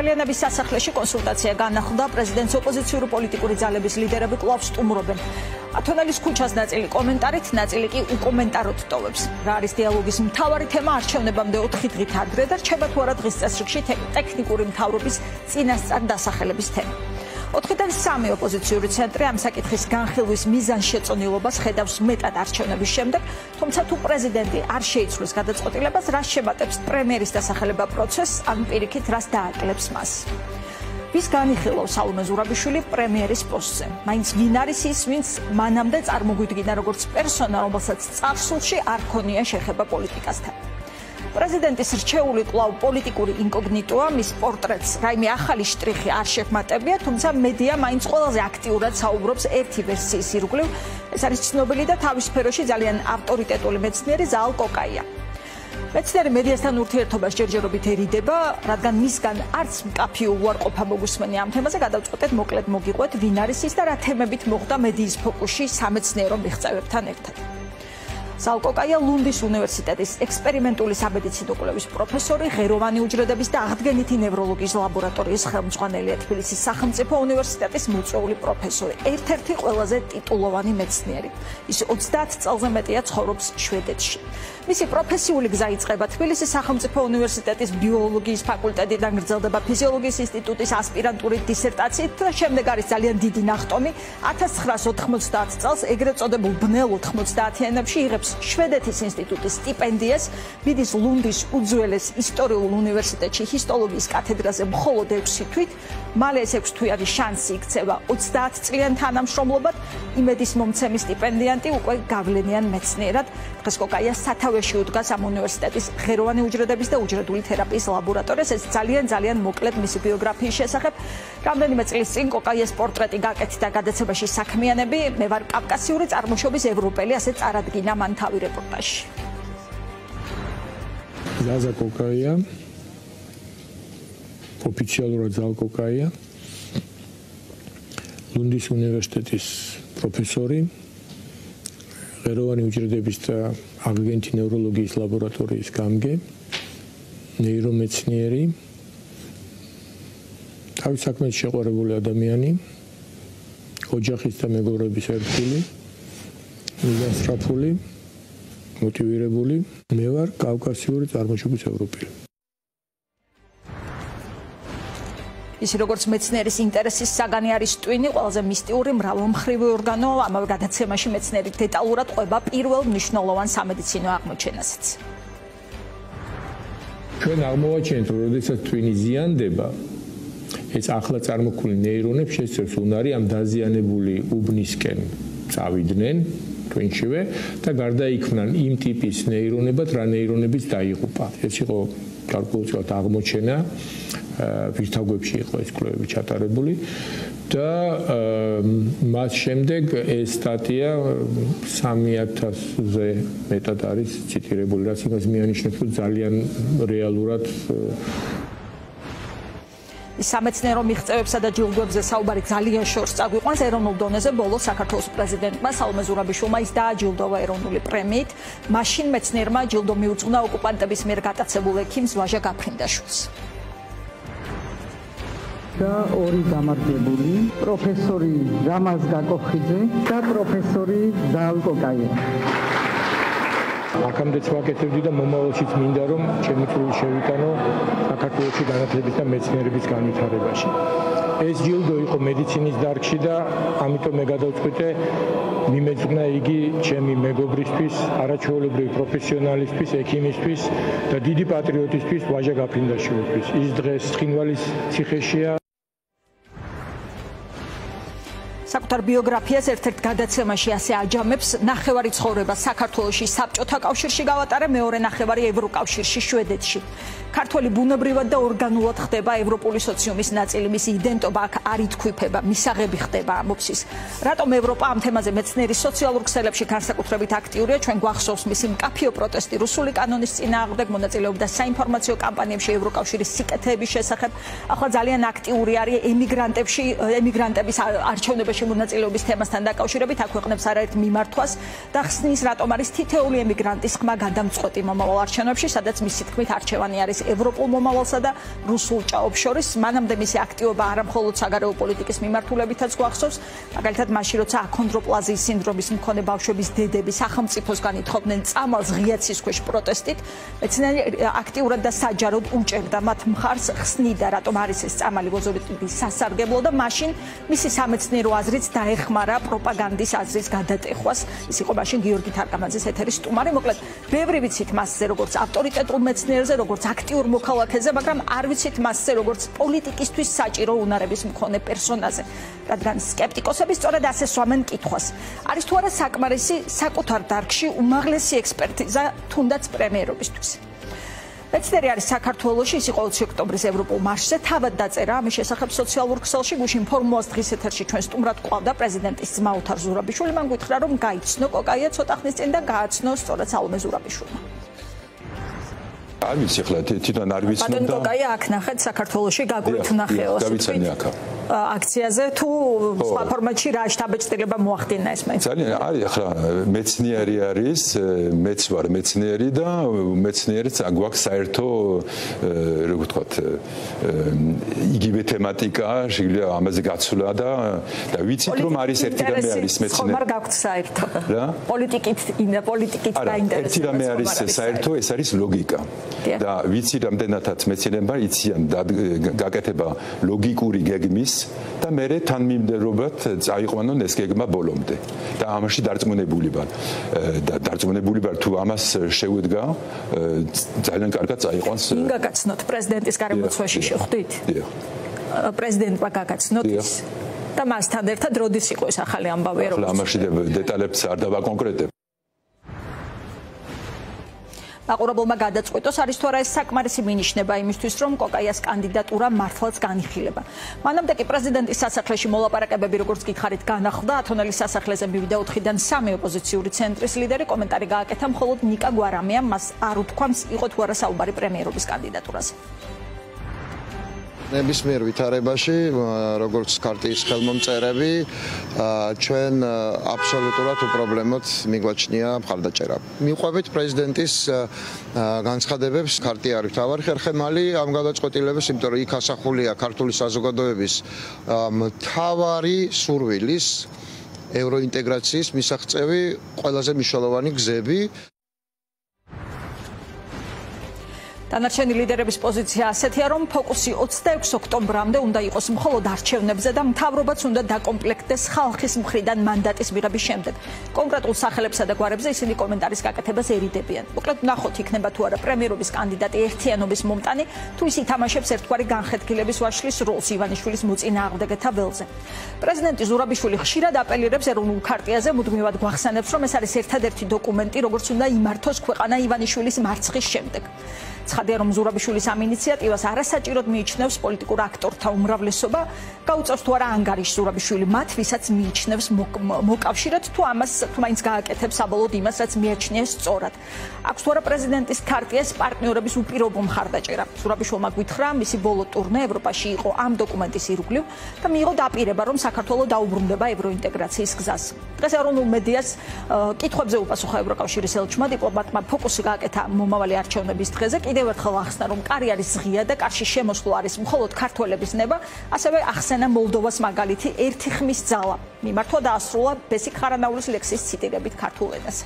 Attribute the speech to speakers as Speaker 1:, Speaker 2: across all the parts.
Speaker 1: ორბელიანების სასახლეში კონსულტაცია განახლდა, პრეზიდენტის ოპოზიციური პოლიტიკური ძალების ლიდერები კვლავ სტუმრობენ. ათონელის ქუჩას ნაწილი კომენტარით, ნაწილი კი უკომენტაროდ ტოვებს. რა არის დიალოგის მთავარი თემა არჩევნებამდე 4 დღით ადრე და რჩება თუ არა დღის წესრიგში ტექნიკური მთავრობის წინასწარ დასახელების თემა. 4-დან 3 ოპოზიციური ცენტრი ამ საკითხის განხილვის მიზანშეწონილობას ხედავს მეტად არჩევნების შემდეგ, თუმცა თუ პრეზიდენტი არ შეიცვლის გადაწყვეტილებას, რას შემატებს პრემიერის დასახელება პროცესს, ან პირიქით რას დააკლებს მას. ვის განიხილავს სალომე ზურაბიშვილი პრემიერის პოსტზე? მაინც ვინ არის ის, ვინც მანამდე წარმოგვიდგინა როგორც პერსონა, რომელსაც წარსულში არ ქონია შეხება პოლიტიკასთან. პრეზიდენტის რჩეული კვლავ პოლიტიკური ინკოგნიტოა, მის პორტრეტს რაიმე ახალი შტრიხი არ შეჰმატებია, თუმცა მედია მაინც ყველაზე აქტიურად საუბრობს ერთი ვერსიის ირგვლივ. ეს არის ცნობილი და თავის სფეროში ძალიან ავტორიტეტული მეცნიერი ზაალ კოკაია. მეცნიერი მედიასთან ურთიერთობას ჯერჯერობით ერიდება, რადგან მისგან არც მკაფიო უარყოფა მოგუსმენი ამ თემაზე, გადავწყვეტეთ მოკლედ მოგიყვეთ, ვინ არის ის და რა თემებით მოხვდა მედიის ფოკუსში სამეცნიერო მიღწევებთან ერთად. ზაალ კოკაია ლუნდის უნივერსიტეტის ექსპერიმენტული სამედიცინო კვლევის პროფესორი, ღეროვანი უჯრედების და აღდგენითი ნევროლოგიის ლაბორატორიის ხელმძღვანელია, თბილისის სახელმწიფო უნივერსიტეტის მოწვეული პროფესორი, ერთ-ერთი ყველაზე ტიტულოვანი მეცნიერი. ის 30 წელზე მეტია ცხოვრობს შვედეთში. მისი პროფესიული გზა იწყება თბილისის სახელმწიფო უნივერსიტეტის ბიოლოგიის ფაკულტეტიდან, გრძელდება ფიზიოლოგიის ინსტიტუტის ასპირანტურით დისერტაციით და შემდეგ არის ძალიან დიდი ნახტომი. 1990 წელს ეგრეთ წოდებულ ბნელ 90-იანებში იღებს შვედეთის ინსტიტუტის სტიპენდიას, მიდის ლუნდის უძველეს ისტორიულ უნივერსიტეტში ჰისტოლოგიის კათედრაზე მხოლოდ 6 თვით, მალე ეს 6 თვიანი შანსი იქცევა 30 წლიან თანამშრომლობად, იმედის მომცემი სტიპენდიანტი უკვე გავლენიან მეცნიერად. დღეს კოკაია სათავეში უდგას ამ უნივერსიტეტის ღეროვანი უჯრედების და უჯრედული თერაპიის ლაბორატორიას. ეს ძალიან მოკლედ მისი ბიოგრაფიის შესახებ. რამდენიმე წლის წინ კოკაიას პორტრეტი გაკეთდა გადაცემაში საქმიანები. მე ვარ კავკასიური წარმოშობის ევროპელი, ასე წარადგინა მან თავი რეპორტაჟში.
Speaker 2: ზაზა კოკაია, ოფიციალურად ზაალ კოკაია, ლუნდის უნივერსიტეტის პროფესორი, ღეროვანი უჯრედების და აღდგენითი ნევროლოგიის ლაბორატორიის გამგე, ნეირომეცნიერი, თავის საქმეში შეყვარებული ადამიანი, ოჯახის და მეგობრების ერთგული, მიზანსწრაფული, მოტივირებული. მე ვარ კავკასიური წარმოშობის ევროპელი. ის როგორც მეცნიერის ინტერესის საგანი არის ტვინი, ყველაზე მისტიური მრავალმხრივი ორგანო, ამავე გადაცემაში მეცნიერი დეტალურად ყვება პირველ მნიშვნელოვან სამედიცინო აღმოჩენასაც. ჩვენ აღმოვაჩენთ, რომ როდესაც ტვინი ზიანდება, ეს ახლა წარმოქმნილი ნეირონებს შესწევს უნარი ამ დაზიანებული უბნისკენ წავიდნენ ტვინშივე და გარდაიქმნან იმ ტიპის ნეირონებად, რა ნეირონებიც დაიღუპა. ეს იყო გარკვეულწილად აღმოჩენა, ვირთაგვებში იყო ეს კვლევები ჩატარებული და მას შემდეგ ეს სტატია 3000-ზე მეტად არის ციტირებული, რაც იმას მიანიშნებს, რომ ძალიან რეალურად
Speaker 1: სამეცნიერო მიღწევებსა და ჯილდოებზე საუბარი ძალიან შორს წაგვიყვანს ეროვნულ დონეზე. ბოლოს საქართველოს პრეზიდენტმა სალომე ზურაბიშვილმა ის დააჯილდოვა ეროვნული პრემიით. მაშინ მეცნიერმა ჯილდო მიუძღვნა ოკუპანტების მიერ გატაცებულ ექიმს ვაჟა გაფრინდაშვილს.
Speaker 3: და ორი გამარჯვებული, პროფესორი რამაზ გაკოხიძე და პროფესორი ზაალ კოკაია.
Speaker 2: აქამდეც ვაკეთებდი და მომავალშიც მინდა რომ ჩემი წვლილი შევიტანო საქართველოში განათლების და მეცნიერების განვითარებაში. ეს ჯილდო იყო მედიცინის დარგში და ამიტომ მე გადავწყვიტე მიმეძღვნა იგი ჩემი მეგობრისთვის, არაჩვეულებრივი პროფესიონალისთვის, ექიმისთვის და დიდი პატრიოტისთვის ვაჟა გაფრინდაშვილისთვის. ის დღეს ცხინვალის ციხეშია.
Speaker 1: საკუთარ ბიოგრაფიას ერთ-ერთ გადაცემაში ასე აჯამებს: ნახევარი ცხოვრება საქართველოში საბჭოთა კავშირში გავატარე, მეორე ნახევარი ევროკავშირში შვედეთში. ქართველი ბუნებრივად და ორგანულად ხდება ევროპული სოციუმის ნაწილი, მისი იდენტობა აქ არ ითქვიფება, მისაღები ხდება ამობს ის. რატომ ევროპა ამ თემაზე მეცნიერის სოციალურ ქსელებში განსაკუთრებით აქტიურია? ჩვენ გვახსოვს მისი მკაფიო პროტესტი რუსული კანონის წინააღმდეგ, მონაწილეობდა საინფორმაციო კამპანიებში ევროკავშირის სიკეთეების შესახებ. ახლა ძალიან აქტიური არის ემიგრანტების არჩევნებაში საქმეში მონაწილეობის თემასთან დაკავშირებით აქვეყნებს არაერთ მიმართვას და ხსნის, რატომ არის თითოეული ემიგრანტის ხმა გადამწყვეტი მომავალ არჩევნებში, სადაც მისი თქმით არჩევანი არის ევროპულ მომავალსა და რუსულ ჭაობს შორის. მანამდე მისი აქტივობა არა მხოლოდ საგარეო პოლიტიკის მიმართულებითაც გვახსოვს, მაგალითად მაშინ როცა აქონდროპლაზიის სინდრომის მქონე ბავშვების დედები სახელმწიფოსგან ითხოვდნენ წამალს ღიაცის ქვეშ პროტესტით, მეცნიერი აქტიურად და საჯაროდ უჭერდა მათ მხარს, ხსნიდა რატომ არის ეს წამალი ვოზოვიტის სასარგებლო და მაშინ მისი სამეცნიერო აზრიც დაეხმარა პროპაგანდის აზრის გადატეხვას. ის იყო მაშინ გიორგი თარკამაძის ეთერის სტუმარი. მოკლედ, ბევრი ვიცით მასზე როგორც ავტორიტეტულ მეცნიერზე, როგორც აქტიურ მოქალაქეზე, მაგრამ არ ვიცით მასზე როგორც პოლიტიკისთვის საჭირო უნარების მქონე პერსონაზე. რადგან სკეპტიკოსები სწორედ ასე სვამენ კითხვას. არის თუ არა საკმარისი საკუთარ დარგში უმაღლესი ექსპერტიზა თუნდაც პრემიერობისთვის. მეცნიერი არის საქართველოში, ის იყო 20 ოქტომბრის ევროპულ მარშზე, თავად დაწერა ამის შესახებ სოციალურ ქსელში. გუშინ ფორმულას დღის ეთერში ჩვენ სტუმრად გვყავდა პრეზიდენტის ძმა ოთარ ზურაბიშვილი. მან გითხრა, რომ გაიცნო კოკაია ცოტა ხნის წინ და გააცნო სწორედ სალომე ზურაბიშვილმა.
Speaker 4: არ ვიცი ახლა თვითონ არ ვიცნობ და
Speaker 1: ბატონო კოკაია აქ ნახეთ საქართველოში გაგვით ნახეო
Speaker 4: გავიცანი აქ
Speaker 1: აქციაზე თუ სხვა ფორმატში რა შტაბეჭდილება მოახდინა ეს მაინც
Speaker 4: ძალიან არის ახლა მეცნიერი არის მეც ვარ მეცნიერი და მეცნიერიც გვაქვს საერთო როგორ ვთქვათ იგივე თემატიკა შეიძლება ამაზე გაცვლა და ვიცით რომ არის ერთი რამე არის მეცნიერი
Speaker 1: ხომ არ გაქვთ საერთო პოლიტიკით დაინტერესება
Speaker 4: ერთი რამე არის საერთო ეს არის ლოგიკა და ვიცი რამდენადაც მეცნიერებმა იციან გაკეთება ლოგიკური გეგმის და მე თანმიმდევრულად წაიყვანონ ეს გეგმა ბოლომდე და ამაში დარწმუნებული ვარ თუ ამას შევედგა ძალიან კარგად წაიყვანს
Speaker 1: ვინ გაგაცნოთ პრეზიდენტის გარემოცვაში შეხვდით პრეზიდენტმა გაგაცნოთ ის და მასთან ერთად როდის იყო ეს ახალი ამბავი
Speaker 4: რომ ამაში დეტალებს არ დავაკონკრეტებ
Speaker 1: მაყურებელმა გადაწყვიტოს არის თუ არა ეს საკმარისი მინიშნება იმისთვის რომ კოკაიას კანდიდატურა მართლაც განიხილება. მანამდე კი პრეზიდენტის სასახლეში მოლაპარაკებები როგორც გითხარით განახლდა, ათონელის სასახლეზე მივიდა 4-დან 3 ოპოზიციური ცენტრის ლიდერი კომენტარი გააკეთა მხოლოდ ნიკა გვარამიამ მას არ უთქვამს იყო თუ არა საუბარი პრემიერობის კანდიდატურაზე.
Speaker 5: ნებისმიერ ვითარებაში როგორც ქარტიის ხელმომწერები ჩვენ აბსოლუტურად უპრობლემოდ მიგვაჩნია მხარდაჭერა. მივყვებით პრეზიდენტის განცხადებებს ქარტია არის მთავარი ხერხემალი ამ გადაწყვეტილებას, იმიტომ რომ იქ ასახულია ქართული საზოგადოების მთავარი სურვილის ევროინტეგრაციის მისაღწევი ყველაზე მნიშვნელოვანი გზები.
Speaker 1: დანარჩენი ლიდერების პოზიცია ასეთია, რომ ფოკუსი 26 ოქტომბრამდე უნდა იყოს მხოლოდ არჩევნებზე და მთავრობაც უნდა დაკომპლექტდეს ხალხის მხრიდან მანდატის მიღების შემდეგ. კონკრეტულ სახელებსა და გვარებზე ისინი კომენტარის გაკეთებას ერიდებიან. მოკლედ ნახოთ იქნება თუ არა პრემიერობის კანდიდატი ერთიანობის მომტანი, თუ ის ითამაშებს ერთგვარი განხეთქილების ვაშლის როლს ივანიშვილის მოწინააღმდეგეთა ველზე. პრეზიდენტი ზურაბიშვილი ხშირად აპელირებს ეროვნულ ქარტიაზე, მუდმივად გვახსენებს, რომ ეს არის ერთადერთი დოკუმენტი, როგორც უნდა იმართოს ქვეყანა ივანიშვილის მარცხის შემდეგ. ცხადია რომ ზურაბიშვილის ამ ინიციატივას არასაჭიროდ მიიჩნევს პოლიტიკურ აქტორთა უმრავლესობა, გაუწევს თუ არა ანგარიშს ზურაბიშვილი მათ, ვისაც მიიჩნევს მოკავშირედ თუ ამას თუ მაინც გააკეთებს საბოლოოდ იმას, რაც მიაჩნია სწორად. აქვს თუ არა პრეზიდენტის ქარტიას პარტნიორების უპირობო მხარდაჭერა. ზურაბიშვილმა გითხრა, მისი ბოლო ტურნე ევროპაში იყო ამ დოკუმენტის ირგვლივ და მიიღო დაპირება, რომ საქართველო დაუბრუნდება ევროინტეგრაციის გზას. დღეს ეროვნულ მედიას კითხვებზე უპასუხა ევროკავშირის ელჩმა, დიპლომატმა ფოკუსი გააკეთა მომავალი არჩევნების დღეზე. კიდევ ერთხელ ახსნა, რომ კარიერის ღია და კარში შემოსვლა არის მხოლოდ ქართველების ნება, ასევე ახსენა მოლდოვას მაგალითი ერთი ხმის ძალა. მიმართვა დაასრულა ბესიკ ხარანაულის ლექსის ციტირებით ქართულ ენაზე.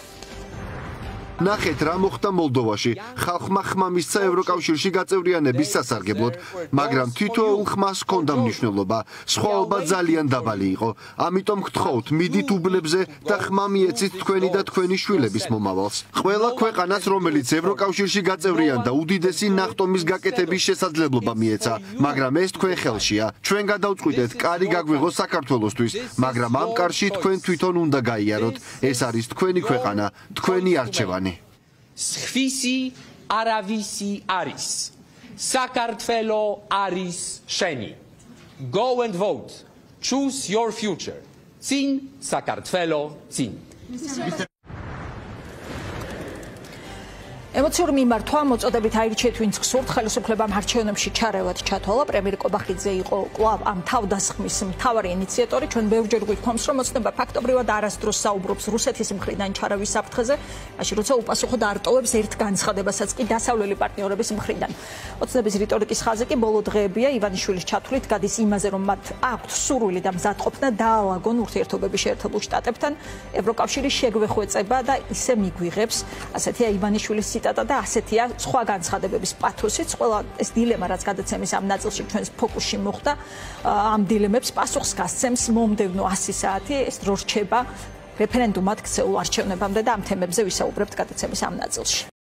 Speaker 6: ნახეთ რა მოხდა მოლდოვაში. ხალხმა ხმა მისცა ევროკავშირში გაწევრიანების სასარგებლოდ, მაგრამ თითოეულ ხმას ჰქონდა მნიშვნელობა. სხვაობა ძალიან დაბალი იყო. ამიტომ გთხოვთ, მიდით უბნებზე და ხმა მიეცით თქვენი და თქვენი შვილების მომავალს. ყველა ქვეყანას, რომელიც ევროკავშირში გაწევრიანდა, უდიდესი ნახტომის გაკეთების შესაძლებლობა მიეცა, მაგრამ ეს თქვენ ხელშია. ჩვენ გადავწყვიტეთ, კარი გაგვიღოს საქართველოსთვის, მაგრამ ამ კარში თქვენ თვითონ უნდა გაიაროთ. ეს არის თქვენი ქვეყანა, თქვენი არჩევანი.
Speaker 7: სხვისი არავისი არის. საქართველო არის შენი. Go and vote. Choose your future. წინ საქართველო წინ.
Speaker 1: ემოციური მიმართვა მოწოდებით აირჩიეთ ვინც გსურთ ხელისუფლებამ არჩევნებში ჩარევად ჩათვალა პრემიერ კობახიძე იყო კვლავ ამ თავდასხმის მთავარი ინიციატორი ჩვენ ბევრჯერ გვიქონს რომ მოცნება ფაქტობრივად არასდროს საუბრობს რუსეთის მხრიდან ჩარევის საფრთხეზე მაშინ როცა უპასუხოდ არტოვებს ერთ განცხადებასაც კი დასავლელი პარტნიორების მხრიდან ოცნების რიტორიკის ხაზი კი ბოლო დღეებია ივანიშვილის ჩათვლით გადის იმაზე რომ მათ აქვთ სურვილი და მზადყოფნა დაალაგონ ურთიერთობები შეერთებულ შტატებთან ევროკავშირი შეგვეხვეწება და ისე მიგვიღებს ასეთია ივანიშვილის ციტატა და ასეთია სხვა განცხადებების პათოსიც ყველა ეს დილემა რაც გადაცემის ამ ნაწილში ჩვენს ფოკუსში მოხდა ამ დილემებს პასუხს გასცემს მომდევნო 100 საათი ეს დრო რჩება რეფერენდუმად ქცეულ არჩევნებამდე და ამ თემებზე ვისაუბრებთ გადაცემის ამ ნაწილში